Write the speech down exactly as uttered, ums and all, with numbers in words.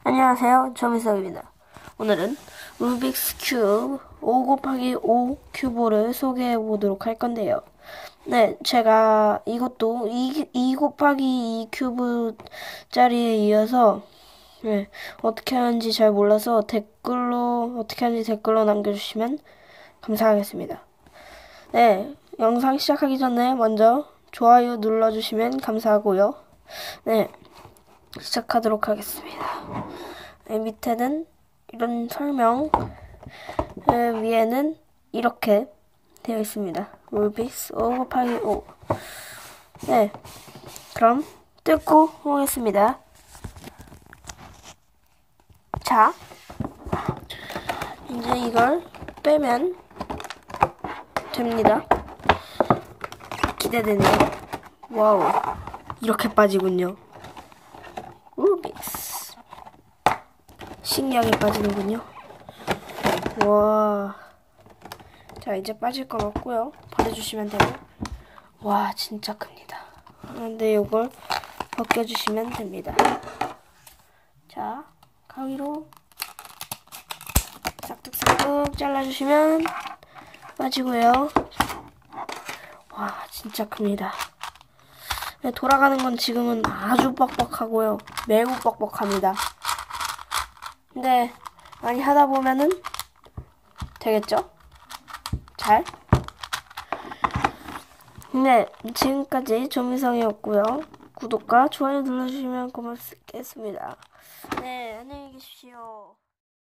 안녕하세요, 조민석입니다. 오늘은 루빅스 큐브 오 곱하기 오 큐브를 소개해 보도록 할 건데요. 네, 제가 이것도 이, 이 곱하기 이 큐브짜리에 이어서 네, 어떻게 하는지 잘 몰라서 댓글로 어떻게 하는지 댓글로 남겨주시면 감사하겠습니다. 네, 영상 시작하기 전에 먼저 좋아요 눌러주시면 감사하고요. 네, 시작하도록 하겠습니다. 네, 밑에는 이런 설명, 네, 위에는 이렇게 되어 있습니다. 루빅스 오 곱하기 오. 네, 그럼 뜯고 오겠습니다. 자, 이제 이걸 빼면 됩니다. 기대되네요. 와우, 이렇게 빠지군요. 루빅스 신기하게 빠지는군요. 와, 자 이제 빠질 건 없고요. 버려주시면 되고. 와, 진짜 큽니다. 근데 이걸 벗겨주시면 됩니다. 자, 가위로 싹둑싹둑 잘라주시면 빠지고요. 와, 진짜 큽니다. 네, 돌아가는 건 지금은 아주 뻑뻑하고요. 매우 뻑뻑합니다. 근데 많이 하다 보면은 되겠죠? 잘? 네, 지금까지 조미성이었고요. 구독과 좋아요 눌러주시면 고맙겠습니다. 네, 안녕히 계십시오.